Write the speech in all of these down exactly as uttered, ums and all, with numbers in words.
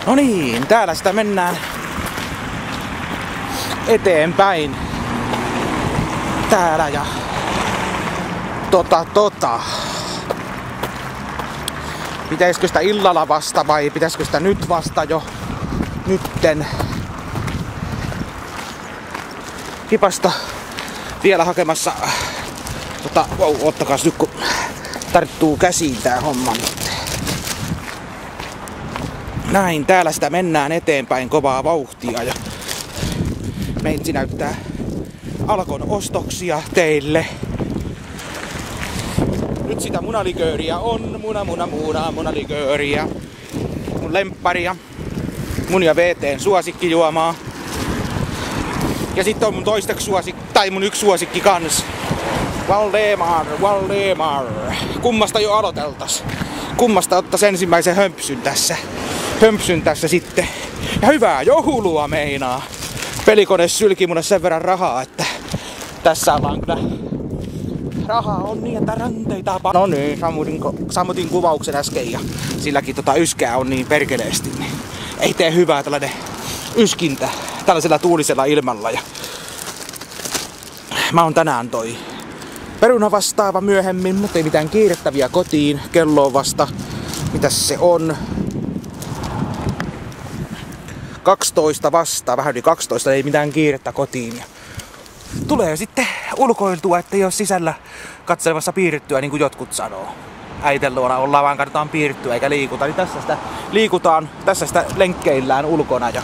No niin, täällä sitä mennään eteenpäin. Täällä ja tota tota. Pitäisikö sitä illalla vasta vai pitäisikö sitä nyt vasta jo nytten? Hipasta vielä hakemassa. Tota, wow, ottakaas nyt kun tarttuu käsiin tää homma nyt. Näin, täällä sitä mennään eteenpäin kovaa vauhtia ja meitsi näyttää Alkon ostoksia teille. Nyt sitä munalikööriä on, muna muna muna munalikööriä. Mun lempparia, mun ja V T:n suosikkijuomaa. Ja sitten on mun toisteksi suosikki, tai mun yksi suosikki kans. Valdemar, Valdemar. Kummasta jo aloiteltas? Kummasta ottais ensimmäisen hömpsyn tässä? Hömpsyn tässä sitten. Ja hyvää joulua meinaa. Pelikone sylki mulle sen verran rahaa, että tässä ollaan kyllä. Rahaa on niin, että ranteita pa... No niin, sammutin, sammutin kuvauksen äsken ja silläkin tota yskää on niin perkeleesti. Niin ei tee hyvää tällainen yskintä tällaisella tuulisella ilmalla. Ja mä oon tänään toi peruna vastaava myöhemmin, mutta ei mitään kiirettäviä kotiin. Kello on vasta, mitäs se on? kaksitoista vastaan, vähän yli kaksitoista, ei mitään kiirettä kotiin. Ja tulee sitten ulkoiltua, ettei ole sisällä katselemassa piirittyä, niin kuin jotkut sanoo. Äiten luona ollaan vaan katsotaan piirittyä eikä liikuta, niin tässä sitä liikutaan, tässä sitä lenkkeillään ulkona. Ja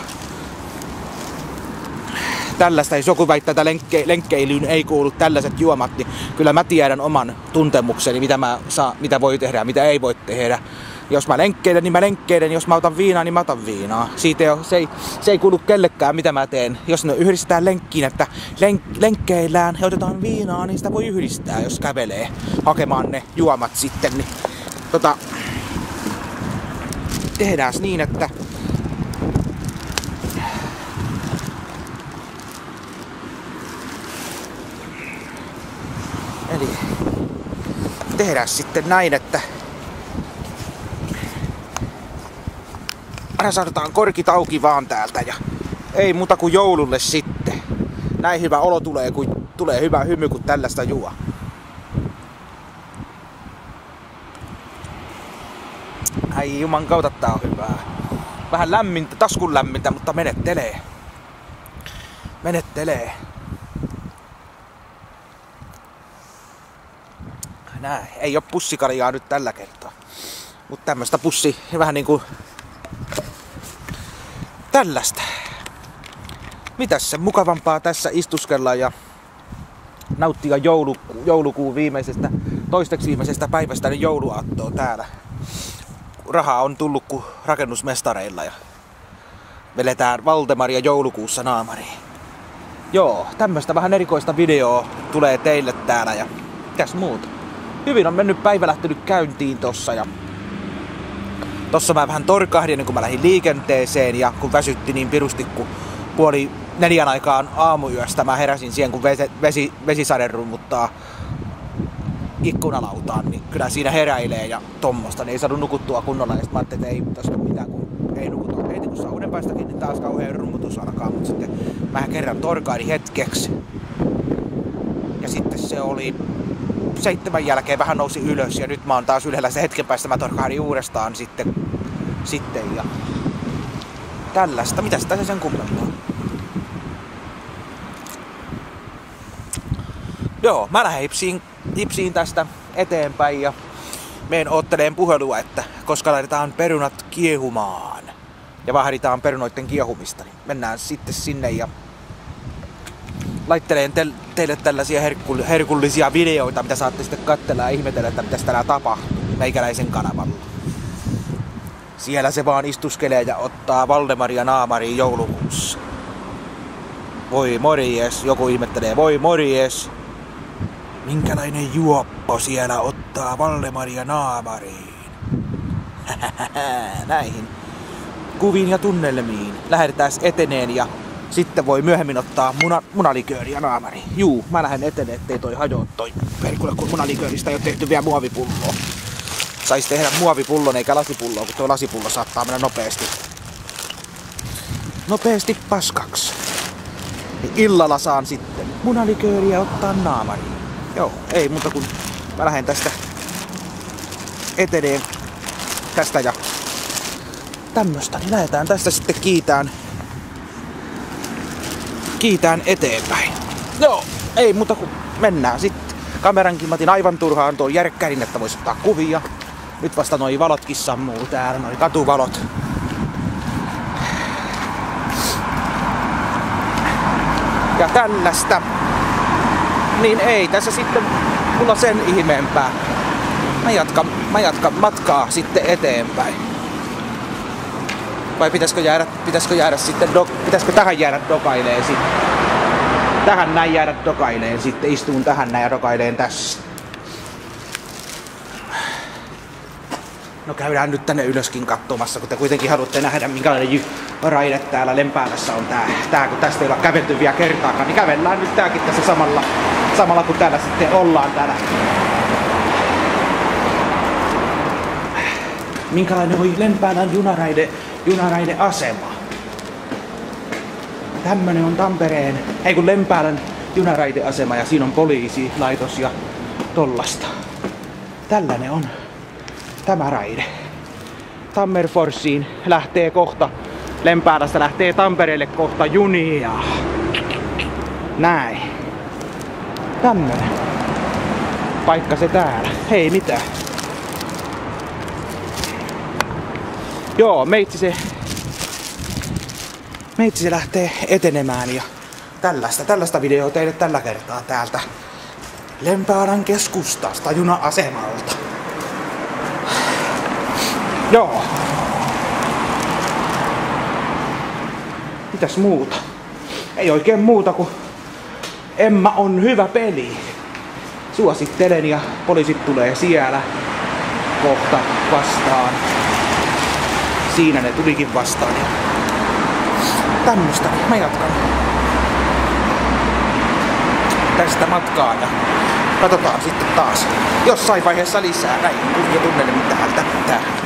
tällaista, jos joku väittää, että lenkke, lenkkeilyyn ei kuulu tällaiset juomat, niin kyllä mä tiedän oman tuntemukseni, mitä, mä saa, mitä voi tehdä ja mitä ei voi tehdä. Jos mä lenkkeilen, niin mä lenkkeilen. Jos mä otan viinaa, niin mä otan viinaa. Siitä ei ole, se, ei, se ei kuulu kellekään, mitä mä teen. Jos ne yhdistetään lenkkiin, että lenk, lenkkeillään ja otetaan viinaa, niin sitä voi yhdistää, jos kävelee hakemaan ne juomat sitten. Niin, tota, tehdään niin, että eli tehdään sitten näin, että saadaan korkit auki vaan täältä ja ei muuta kuin joululle sitten. Näin hyvä olo tulee, kun tulee hyvä hymy, kun tällaista juo. Ai juman kautta, tää on hyvää. Vähän lämmintä, taskun lämmintä, mutta menettelee. Menettelee. Näin, ei oo pussikaljaa nyt tällä kertaa. Mut tämmöstä pussi, vähän niinku tällaista. Mitäs se mukavampaa tässä istuskella ja nauttia jouluku, joulukuun viimeisestä, toisteksi viimeisestä päivästä niin jouluaattoa täällä. Rahaa on tullut kuin rakennusmestareilla ja veletään Valdemaria joulukuussa naamariin. Joo, tämmöstä vähän erikoista videoa tulee teille täällä ja mitäs muuta. Hyvin on mennyt päivä lähtenyt käyntiin tossa ja tossa mä vähän torkahdin ennen kuin mä lähdin liikenteeseen ja kun väsytti niin pirusti kun puoli neljän aikaan aamuyöstä mä heräsin siihen kun vesi, vesi, vesisade rummuttaa ikkunalautaan, niin kyllä siinä heräilee ja tommosta, niin ei saanut nukuttua kunnolla ja sit mä ajattelin, että ei tästä mitään kun ei nukuta. Heti kun saa uuden päästäkin, niin taas kauhean rummutus alkaa, mutta sitten mä kerran torkahdin hetkeksi ja sitten se oli seitsemän jälkeen vähän nousi ylös ja nyt mä oon taas ylhäällä se hetken päästä mä torkahdin uudestaan sitten, sitten ja tällaista. Mitäs tässä sen kummempaa? Joo, mä lähden hipsiin, hipsiin tästä eteenpäin ja meen ootteleen puhelua, että koska laitetaan perunat kiehumaan ja vahditaan perunoiden kiehumista, niin mennään sitten sinne ja laitteleen te- teille tällaisia herkku- herkullisia videoita, mitä saatte sitten katsella ja ihmetellä, että mitäs täällä tapahtuu meikäläisen kanavalla. Siellä se vaan istuskelee ja ottaa Valdemaria naamariin joulukuussa. Voi morjes, joku ihmettelee, voi morjes. Minkälainen juoppo siellä ottaa Valdemaria naamariin? Näihin kuviin ja tunnelmiin lähdetään eteneen ja sitten voi myöhemmin ottaa muna, munalikööriä naamariin. Juu, mä lähden eteneen, ettei toi hajoa toi perkule, kun munalikööristä ei ole tehty vielä muovipulloa. Sais tehdä muovipullon eikä lasipulloa, kun tuo lasipullo saattaa mennä nopeasti nopeasti paskaksi. Niin illalla saan sitten munalikööriä ottaa naamariin. Joo, ei muuta kuin mä lähden tästä eteneen tästä ja tämmöstä, niin lähdetään tästä sitten kiitään kiitään eteenpäin. Joo, ei muuta kuin mennään sitten. Kamerankin mä otin aivan turhaan tuon järkkärin, että vois ottaa kuvia. Nyt vasta noi valotkin sammuu täällä, noi katuvalot. Ja tällaista. Niin ei tässä sitten mulla sen ihmeempää. Mä jatkan, mä jatkan matkaa sitten eteenpäin. Vai pitäisikö jäädä, pitäisikö jäädä sitten, do, pitäisikö tähän jäädä dokaileen sitten? Tähän näin jäädä dokaileen sitten, istuun tähän näin ja dokaileen tässä. No käydään nyt tänne ylöskin katsomassa, kun te kuitenkin haluatte nähdä minkälainen raide täällä Lempäälässä on tää. Tää kun tästä ei olla kävelty vielä kertaakaan, niin kävellään nyt tääkin tässä samalla, samalla kun täällä sitten ollaan täällä. Minkälainen oli Lempäälän junaraide, junaraideasema. Tämmönen on Tampereen, ei kun Lempäälän junaraideasema ja siinä on poliisilaitos ja tollasta. Tällainen on tämä raide. Tammerforsiin lähtee kohta, Lempäälästä lähtee Tampereelle kohta junia. Näin. Tämmönen paikka se täällä, ei mitään. Joo, meitsi se, meitsi se lähtee etenemään ja tällaista, tällaista videoa teille tällä kertaa täältä Lempäälän keskustasta juna-asemalta. Joo. Mitäs muuta? Ei oikein muuta kuin Emma on hyvä peli. Suosittelen ja poliisit tulee siellä kohta vastaan. Siinä ne tulikin vastaan. Ja tämmöstä, niin mä jatkan tästä matkaa ja katsotaan sitten taas jossain vaiheessa lisää näin kuvia tunnelmia täältä. Tää.